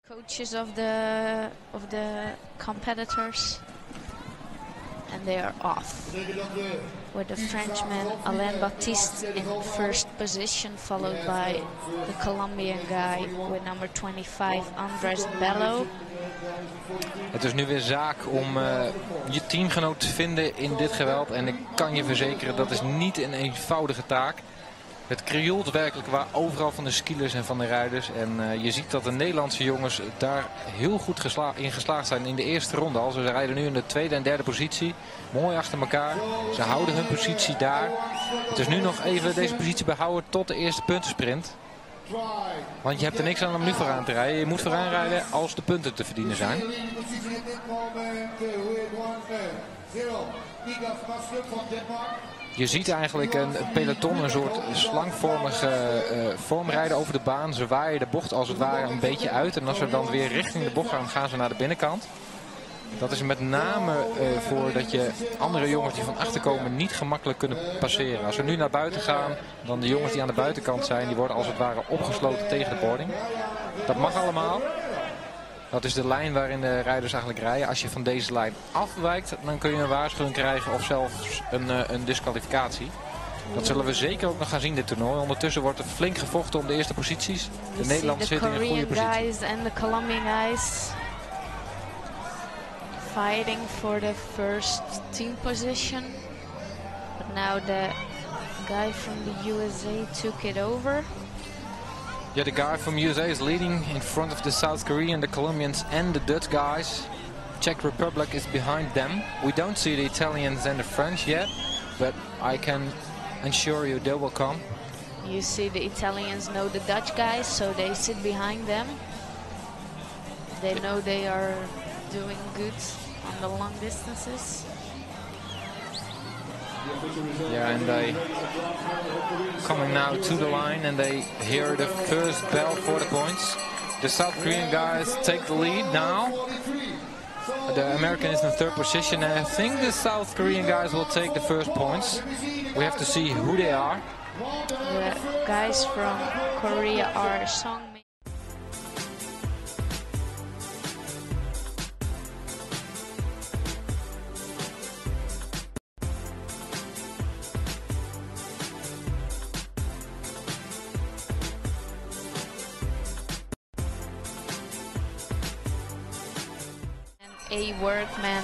Coaches of the competitors, and they are off with the Frenchman Alain Baptiste in first position, followed by the Colombian guy with number 25 Andres Bello. Het is nu weer zaak om je teamgenoot te vinden in dit geweld. En ik kan je verzekeren, dat is niet een eenvoudige taak. Het krioelt werkelijk waar overal van de skiers en van de rijders. En je ziet dat de Nederlandse jongens daar heel goed in geslaagd zijn in de eerste ronde al. Ze rijden nu in de tweede en derde positie. Mooi achter elkaar. Ze houden hun positie daar. Het is nu nog even deze positie behouden tot de eerste puntensprint. Want je hebt er niks aan om nu vooraan te rijden. Je moet vooraan rijden als de punten te verdienen zijn. Je ziet eigenlijk een peloton, een soort slangvormige vorm rijden over de baan. Ze waaien de bocht als het ware een beetje uit. En als ze dan weer richting de bocht gaan, gaan ze naar de binnenkant. Dat is met name voor dat je andere jongens die van achter komen niet gemakkelijk kunnen passeren. Als we nu naar buiten gaan, dan de jongens die aan de buitenkant zijn, die worden als het ware opgesloten tegen de boarding. Dat mag allemaal. Dat is de lijn waarin de rijders eigenlijk rijden. Als je van deze lijn afwijkt, dan kun je een waarschuwing krijgen of zelfs een disqualificatie. Dat zullen we zeker ook nog gaan zien dit toernooi. Ondertussen wordt er flink gevochten om de eerste posities. De Nederlanders zitten in een goede positie. Guys and the Colombian guys fighting for the first team position. But now the guy from the USA took it over. Yeah, the guy from USA is leading in front of the South Korean, the Colombians and the Dutch guys. Czech Republic is behind them. We don't see the Italians and the French yet, but I can assure you they will come. You see the Italians know the Dutch guys, so they sit behind them. They know they are doing good on the long distances. Yeah, and they coming now to the line and they hear the first bell for the points. The South Korean guys take the lead now. The American is in third position and I think the South Korean guys will take the first points. We have to see who they are. The guys from Korea are Song. A Workman,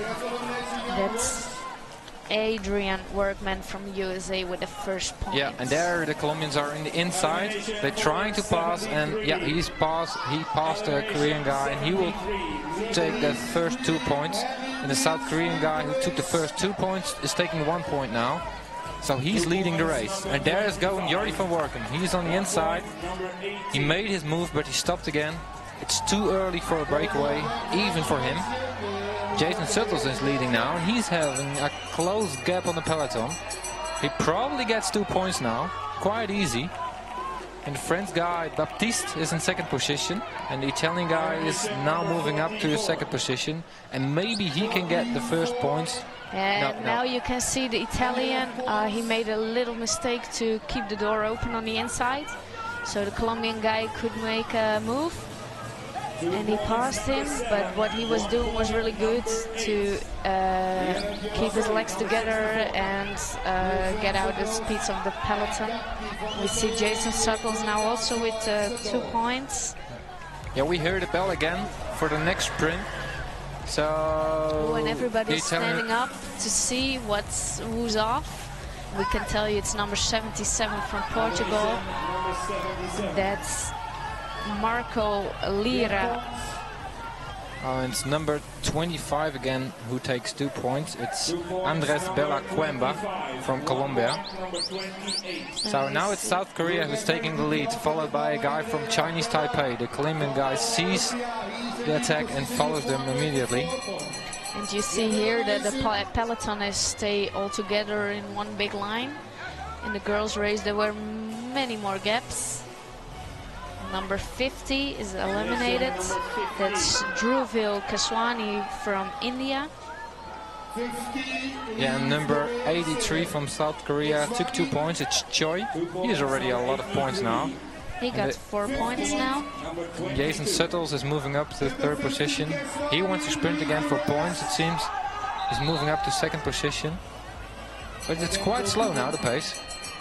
that's Adrian Workman from USA with the first point. Yeah, and there the Colombians are in the inside. They're trying to pass, and yeah, he passed the Korean guy, and he will take the first 2 points. And the South Korean guy who took the first 2 points is taking 1 point now. So he's leading the race. And there is going Jordi van Workum. He's on the inside. He made his move, but he stopped again. It's too early for a breakaway, even for him. Jason Suttles is leading now, and he's having a close gap on the peloton. He probably gets 2 points now, quite easy. And the French guy, Baptiste, is in second position. And the Italian guy is now moving up to the second position. And maybe he can get the first points. And now you can see the Italian, he made a little mistake to keep the door open on the inside. So the Colombian guy could make a move. And he passed him, but what he was doing was really good to keep his legs together and get out the speeds of the peloton. We see Jason Suttles now also with 2 points. Yeah, we hear the bell again for the next sprint. So when everybody's standing up to see who's off, we can tell you it's number 77 from Portugal. That's Marco Lira. It's number 25 again who takes 2 points. It's Andres Bella Cuemba from Colombia. So now it's South Korea who's taking the lead, followed by a guy from Chinese Taipei. The Colombian guy sees the attack and follows them immediately. And you see here that the peloton is stay all together in one big line. In the girls' race there were many more gaps. Number 50 is eliminated. That's Dhruvil Kaswani from India. Yeah, and number 83 from South Korea took 2 points. It's Choi. He has already a lot of points now. He got 4 points now. Jason Suttles is moving up to third position. He wants to sprint again for points, it seems. He's moving up to second position. But it's quite slow now, the pace.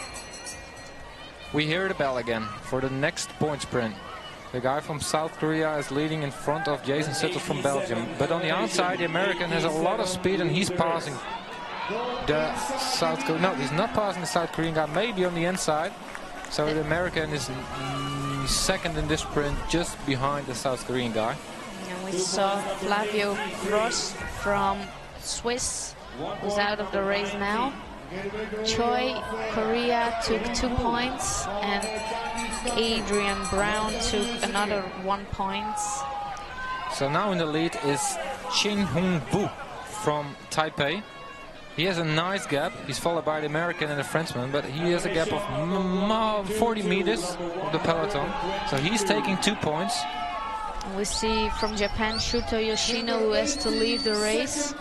We hear the bell again for the next point sprint. The guy from South Korea is leading in front of Jason Suttles from Belgium. But on the outside, the American has a lot of speed and he's passing the South Korean. No, he's not passing the South Korean guy, maybe on the inside. So the American is second in this sprint, just behind the South Korean guy. And we saw Flavio Gross from Swiss, who's out of the race now. Choi, Korea, took 2 points, and Adrian Brown took another 1 point. So now in the lead is Chin Hung Bu from Taipei. He has a nice gap. He's followed by the American and the Frenchman, but he has a gap of 40 meters of the peloton. So he's taking 2 points. We see from Japan Shuto Yoshino, who has to lead the race.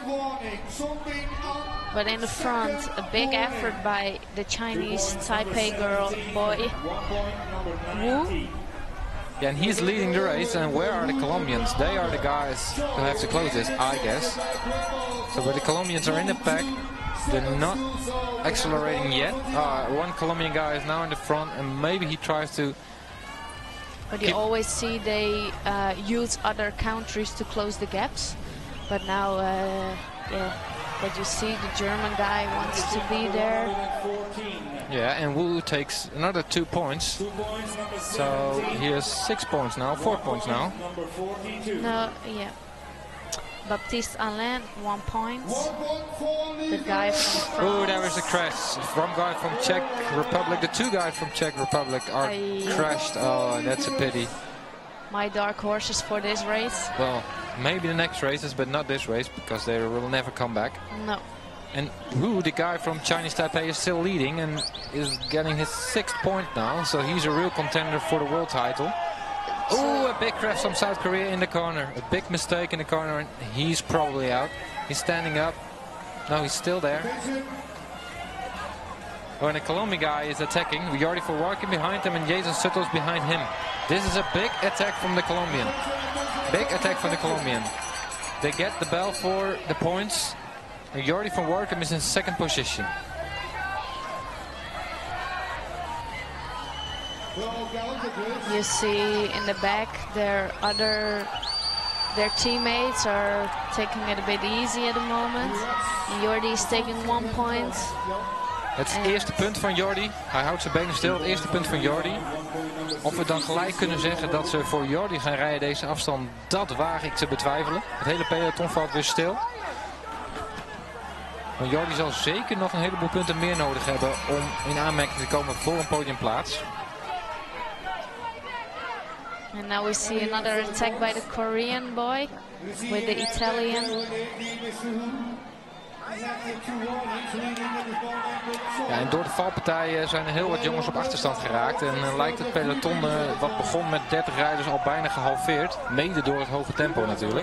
But in the front, a big effort by the Chinese Taipei boy, Wu. Yeah, and he's leading the race, and where are the Colombians? They are the guys who have to close this, I guess. So but the Colombians are in the pack. They're not accelerating yet. One Colombian guy is now in the front, and maybe he tries to... But you always see they use other countries to close the gaps. But now, yeah, but you see the German guy wants to be there. Yeah, and Wu takes another 2 points. So he has 6 points now, 4 points now. No, yeah. Baptiste Alain, 1 point. The guy from France. Oh, there is a crash. One guy from Czech Republic. The 2 guys from Czech Republic are crashed. Oh, that's a pity. My dark horses for this race. Well, maybe the next races, but not this race, because they will never come back. No. And Wu, the guy from Chinese Taipei, is still leading and is getting his 6th point now. So he's a real contender for the world title. Oh, a big crash from South Korea in the corner. A big mistake in the corner, and he's probably out. He's standing up. No, he's still there. Oh, and the Colombian guy is attacking. Jordi van Warken behind him and Jason Suttles behind him. This is a big attack from the Colombian. Big attack from the Colombian. They get the bell for the points. And Jordi van Warken is in second position. You see in the back their teammates are taking it a bit easy at the moment. Jordi is taking 1 point. Het eerste punt van Jordi. Hij houdt zijn benen stil. Het eerste punt van Jordi. Of we dan gelijk kunnen zeggen dat ze voor Jordi gaan rijden deze afstand, dat waag ik te betwijfelen. Het hele peloton valt weer stil. Maar Jordi zal zeker nog een heleboel punten meer nodig hebben om in aanmerking te komen voor een podiumplaats. And now we see another attack by the Korean boy with the Italian. Ja, en door de valpartijen zijn er heel wat jongens op achterstand geraakt. En lijkt het peloton, wat begon met 30 rijders, al bijna gehalveerd. Mede door het hoge tempo natuurlijk.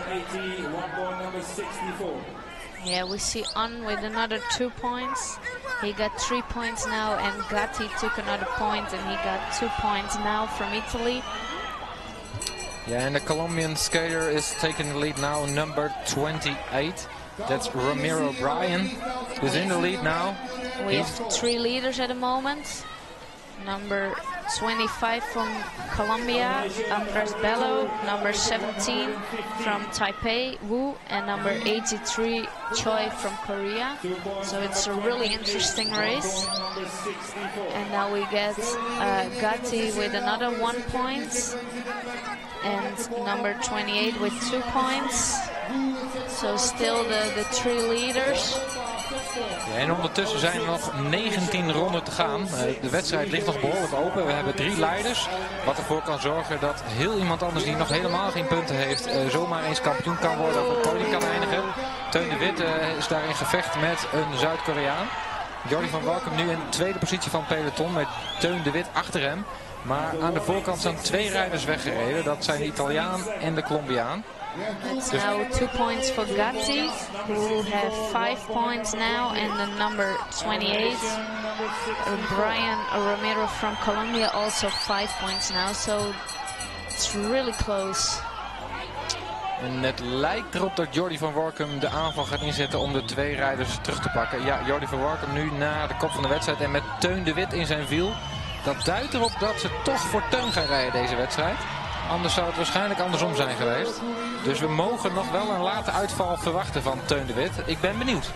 Yeah, we see On with another 2 points. He got 3 points now, and Gatti took another point, and he got 2 points now from Italy. Yeah, and the Colombian skater is taking the lead now, number 28. That's Ramiro Bryan, who's in the lead now. We have 3 leaders at the moment. Number 25 from Colombia, Andres Bello. Number 17 from Taipei, Wu. And number 83, Choi from Korea. So it's a really interesting race. And now we get Gatti with another 1 point. And number 28 with 2 points. So still the 3 leaders. Ja, en ondertussen zijn er nog 19 ronden te gaan. De wedstrijd ligt nog behoorlijk open. We hebben 3 leiders. Wat ervoor kan zorgen dat heel iemand anders die nog helemaal geen punten heeft, zomaar eens kampioen kan worden of op het podium kan eindigen. Teun de Wit is daar in gevecht met een Zuid-Koreaan. Jordi van Walkum nu in de tweede positie van het peloton met Teun de Wit achter hem. Maar aan de voorkant zijn 2 rijders weggereden. Dat zijn de Italiaan en de Colombiaan. It's now 2 points for Gatti, who have 5 points now, and the number 28, Brian Ramiro from Colombia, also 5 points now. So It's really close. En het lijkt erop dat Jordi van Workum de aanval gaat inzetten om de 2 rijders terug te pakken. Ja, Jordi van Workum nu naar de kop van de wedstrijd en met Teun de Wit in zijn wiel. Dat duidt erop dat ze toch voor Teun gaan rijden deze wedstrijd. Anders zou het waarschijnlijk andersom zijn geweest. Dus we mogen nog wel een late uitval verwachten van Teun de Wit. Ik ben benieuwd.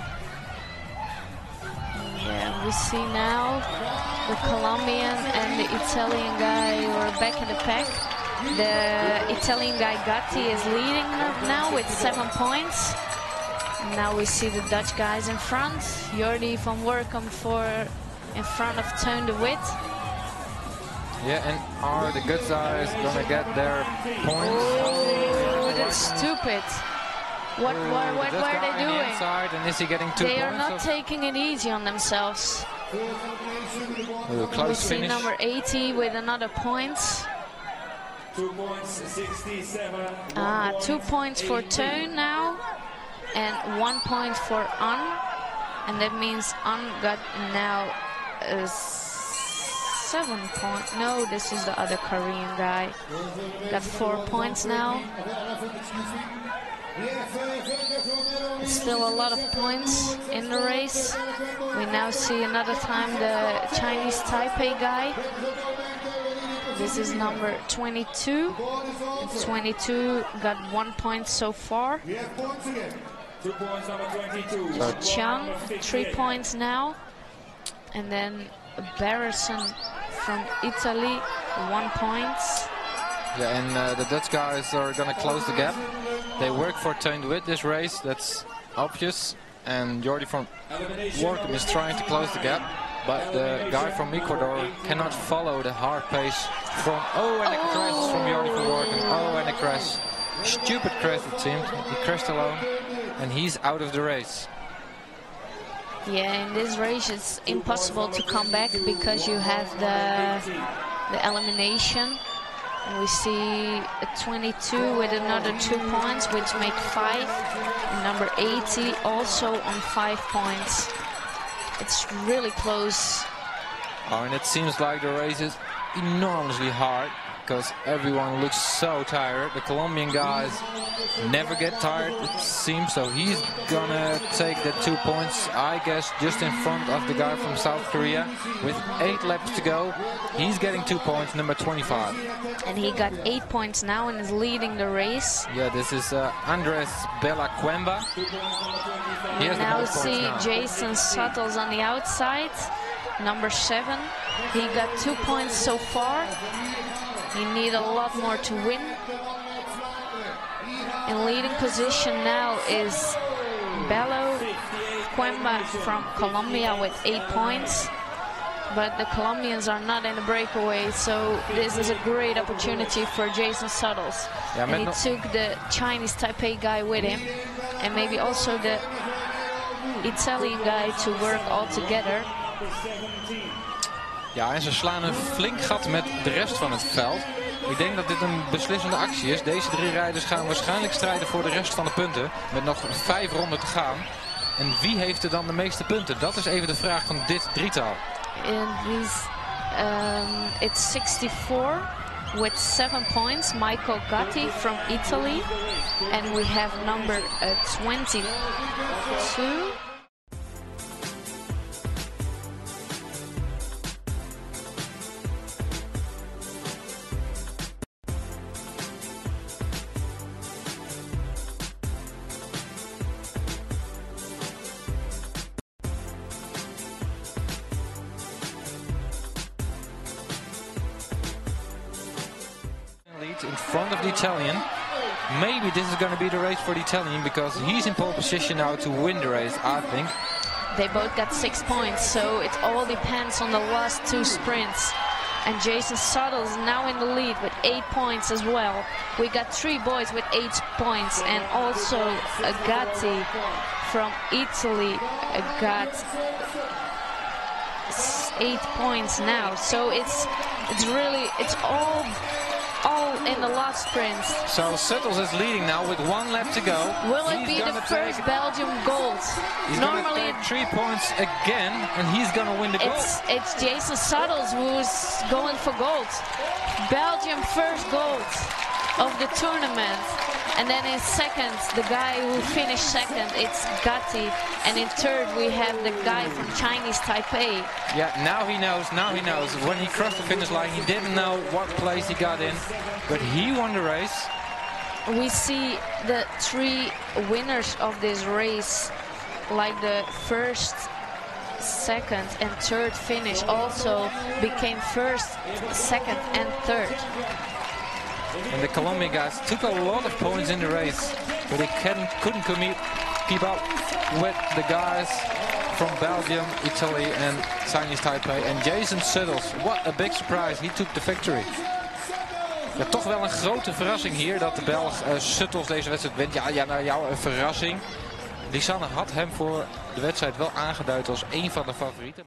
Yeah, we see now the Colombian and the Italian guy who are back in the pack. The Italian guy Gatti is leading now with 7 points. Now we see the Dutch guys in front. Jordi van Workum in front of Teun de Wit. Yeah, and are the good guys gonna get their points? Oh, that's stupid. What were they doing? Inside, and is he getting 2 they points? Are not taking it easy on themselves. Close we see finish. number 80 with another point. 2 points, 67. 2 points for Teun now, and 1 point for An, and that means An got now 7 points. No, this is the other Korean guy. Got 4 points now. Still a lot of points in the race. We now see another time the Chinese Taipei guy. This is number 22. 22 got 1 point so far. 2 points, number 22. So Chang, 3 points now. And then Barrison from Italy, 1 point. Yeah, and the Dutch guys are going to close the gap. They work for Teun de Wit this race, that's obvious. And Jordi van Workum is trying to close the gap. But the guy from Ecuador cannot follow the hard pace from... Oh, and a crash from Jordi van Workum. Oh, and a crash. Stupid crash, it seemed. He crashed alone. And he's out of the race. Yeah, in this race it's impossible to come back because you have the elimination. And we see a 22 with another 2 points, which make 5. And number 80 also on 5 points. It's really close. Oh, and it seems like the race is enormously hard because everyone looks so tired. The Colombian guys never get tired, it seems, so he's gonna take the 2 points, I guess, just in front of the guy from South Korea. With 8 laps to go, he's getting 2 points, number 25. And he got 8 points now and is leading the race. Yeah, this is Andres Bellaquemba. We now see Jason Suttles on the outside, number 7. He got 2 points so far. He needs a lot more to win. In leading position now is Bellaquemba from Colombia with 8 points. But the Colombians are not in the breakaway, so this is a great opportunity for Jason Suttles. Yeah, and he took the Chinese Taipei guy with him, and maybe also the Italian guy to work all together. Ja, en ze slaan een flink gat met de rest van het veld. Ik denk dat dit een beslissende actie is. Deze 3 rijders gaan waarschijnlijk strijden voor de rest van de punten. Met nog 5 ronden te gaan. En wie heeft er dan de meeste punten? Dat is even de vraag van dit drietal. It's 64 with 7 points. Michael Gatti from Italy. And we have number 22. In front of the Italian. Maybe this is going to be the race for the Italian because he's in pole position now to win the race, I think. They both got 6 points, so it all depends on the last 2 sprints. And Jason Suttles now in the lead with 8 points as well. We got 3 boys with 8 points, and also Gatti from Italy got 8 points now. So it's all all in the last sprint. So Suttles is leading now with 1 lap to go. Will it be the first Belgium gold? He's normally 3 points again, and he's gonna win the gold. It's Jason Suttles who's going for gold. Belgium first gold of the tournament. And then in second, the guy who finished second, it's Gatti. And in third, we have the guy from Chinese Taipei. Yeah, now he knows. When he crossed the finish line, he didn't know what place he got in, but he won the race. We see the 3 winners of this race, like the first, second and third finish also became first, second and third. And the Colombian guys took a lot of points in the race, but they couldn't keep up with the guys from Belgium, Italy and Chinese Taipei. And Jason Suttles, what a big surprise, he took the victory. Ja, toch wel een grote verrassing hier dat de Belg Suttles deze wedstrijd wint. Ja, naar jou een verrassing. Lisanne had hem voor de wedstrijd wel aangeduid als een van de favorieten.